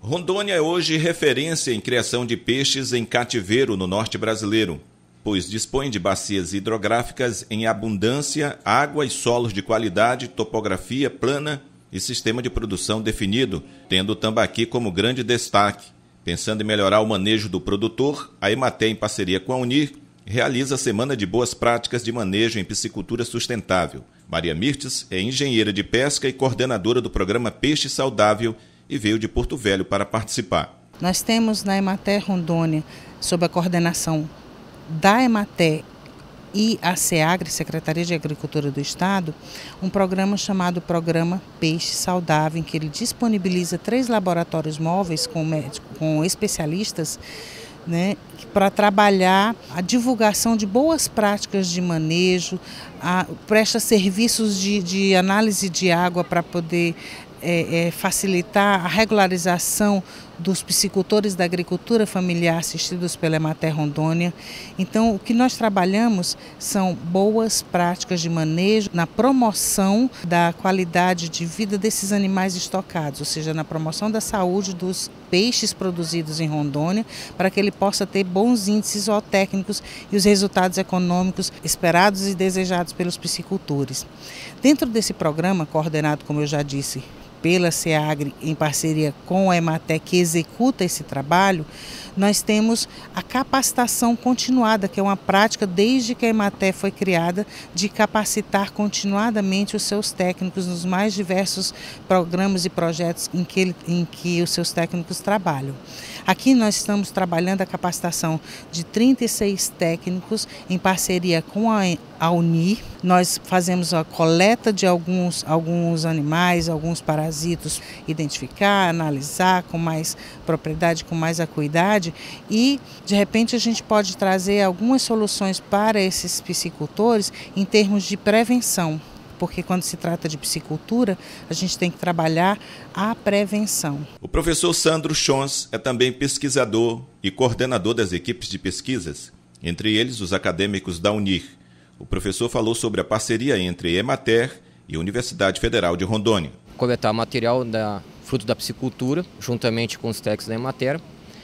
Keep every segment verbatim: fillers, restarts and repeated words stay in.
Rondônia é hoje referência em criação de peixes em cativeiro no norte brasileiro, pois dispõe de bacias hidrográficas em abundância, água e solos de qualidade, topografia plana e sistema de produção definido, tendo o tambaqui como grande destaque. Pensando em melhorar o manejo do produtor, a Emater, em parceria com a Unir, realiza a Semana de Boas Práticas de Manejo em Piscicultura Sustentável. Maria Mirtes é engenheira de pesca e coordenadora do programa Peixe Saudável e veio de Porto Velho para participar. Nós temos na Emater Rondônia, sob a coordenação da Emater e a SEAGRE, Secretaria de Agricultura do Estado, um programa chamado Programa Peixe Saudável, em que ele disponibiliza três laboratórios móveis com, médicos, com especialistas, né, para trabalhar a divulgação de boas práticas de manejo, a, presta serviços de, de análise de água para poder é, é, facilitar a regularização dos piscicultores da agricultura familiar assistidos pela Emater Rondônia. Então, o que nós trabalhamos são boas práticas de manejo na promoção da qualidade de vida desses animais estocados, ou seja, na promoção da saúde dos peixes produzidos em Rondônia, para que ele possa ter bons índices zootécnicos e os resultados econômicos esperados e desejados pelos piscicultores. Dentro desse programa, coordenado, como eu já disse, pela SEAGRE, em parceria com a Emater, que executa esse trabalho, nós temos a capacitação continuada, que é uma prática desde que a Emater foi criada, de capacitar continuadamente os seus técnicos nos mais diversos programas e projetos em que, ele, em que os seus técnicos trabalham. Aqui nós estamos trabalhando a capacitação de trinta e seis técnicos em parceria com a, a Unir. Nós fazemos a coleta de alguns, alguns animais, alguns parasitos, identificar, analisar com mais propriedade, com mais acuidade, e de repente a gente pode trazer algumas soluções para esses piscicultores em termos de prevenção. Porque quando se trata de piscicultura, a gente tem que trabalhar a prevenção. O professor Sandro Chons é também pesquisador e coordenador das equipes de pesquisas, entre eles os acadêmicos da Unir. O professor falou sobre a parceria entre Emater e a Universidade Federal de Rondônia. Coletar material da fruto da piscicultura, juntamente com os técnicos da Emater,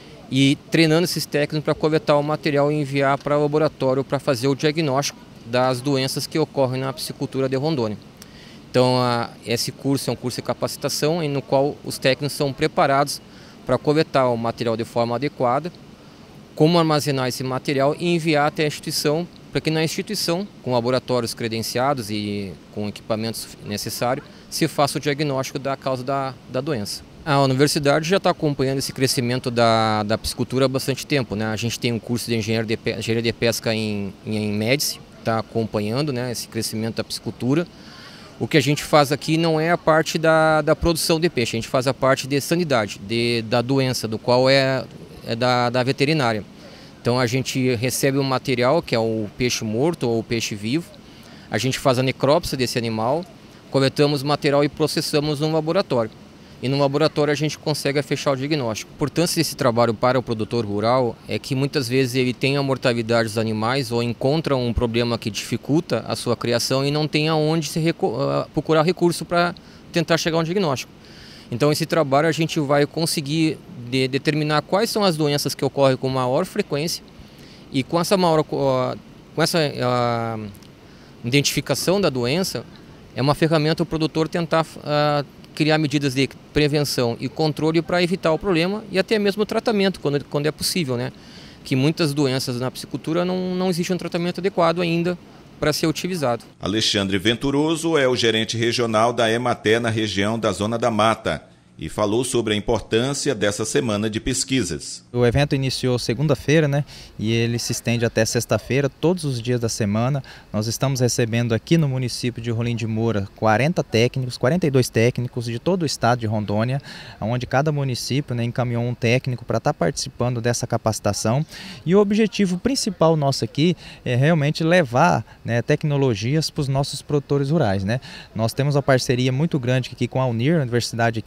e treinando esses técnicos para coletar o material e enviar para o laboratório para fazer o diagnóstico das doenças que ocorrem na piscicultura de Rondônia. Então, a, esse curso é um curso de capacitação no qual os técnicos são preparados para coletar o material de forma adequada, como armazenar esse material e enviar até a instituição, para que na instituição, com laboratórios credenciados e com equipamentos necessários, se faça o diagnóstico da causa da, da doença. A universidade já está acompanhando esse crescimento da, da piscicultura há bastante tempo, né? A gente tem um curso de engenharia de, pe engenharia de pesca em, em Médici, está acompanhando, né, esse crescimento da piscicultura. O que a gente faz aqui não é a parte da, da produção de peixe, a gente faz a parte de sanidade, de, da doença, do qual é, é da, da veterinária. Então a gente recebe um material que é o peixe morto ou o peixe vivo, a gente faz a necrópsia desse animal, coletamos o material e processamos no laboratório. E no laboratório a gente consegue fechar o diagnóstico. A importância desse trabalho para o produtor rural é que muitas vezes ele tem a mortalidade dos animais ou encontra um problema que dificulta a sua criação e não tem aonde se recu- procurar recurso para tentar chegar a um diagnóstico. Então esse trabalho a gente vai conseguir de, determinar quais são as doenças que ocorrem com maior frequência e com essa, maior, com essa a, identificação da doença é uma ferramenta o produtor tentar a, criar medidas de prevenção e controle para evitar o problema e até mesmo o tratamento, quando, quando é possível, né? Que muitas doenças na piscicultura não, não existe um tratamento adequado ainda para ser utilizado. Alexandre Venturoso é o gerente regional da Emater na região da Zona da Mata e falou sobre a importância dessa semana de pesquisas. O evento iniciou segunda-feira, né, e ele se estende até sexta-feira, todos os dias da semana. Nós estamos recebendo aqui no município de Rolim de Moura quarenta técnicos, quarenta e dois técnicos de todo o estado de Rondônia, onde cada município, né, encaminhou um técnico para estar participando dessa capacitação. E o objetivo principal nosso aqui é realmente levar, né, tecnologias para os nossos produtores rurais, né. Nós temos uma parceria muito grande aqui com a Unir, a Universidade aqui de Rolim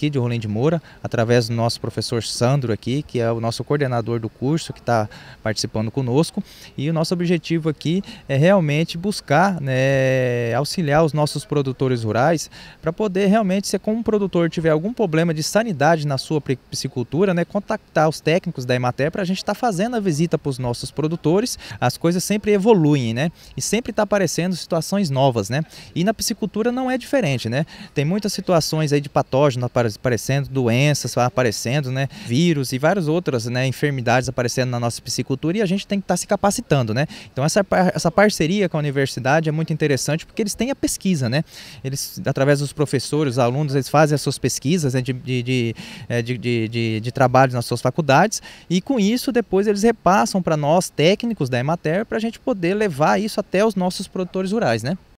de Moura, através do nosso professor Sandro aqui, que é o nosso coordenador do curso, que está participando conosco. E o nosso objetivo aqui é realmente buscar, né, auxiliar os nossos produtores rurais para poder realmente, se como um produtor tiver algum problema de sanidade na sua piscicultura, né, contactar os técnicos da Emater para a gente estar tá fazendo a visita para os nossos produtores. As coisas sempre evoluem, né, e sempre está aparecendo situações novas, né, e na piscicultura não é diferente, né, tem muitas situações aí de patógenos aparecendo, doenças aparecendo, né, vírus e várias outras, né, enfermidades aparecendo na nossa piscicultura, e a gente tem que estar tá se capacitando, né. Então essa, essa parceria com a universidade é muito interessante porque eles têm a pesquisa, né, eles, através dos professores, os alunos, eles fazem as suas pesquisas, né, de, de, de, de, de, de, de trabalhos nas suas faculdades, e com isso depois eles repassam para nós, técnicos da Emater, para a gente poder levar isso até os nossos produtores rurais, né.